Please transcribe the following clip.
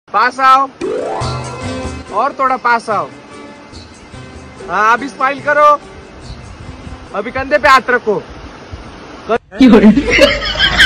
पास आओ, और थोड़ा पास आओ। हाँ अभी स्माइल करो, अभी कंधे पे हाथ रखो।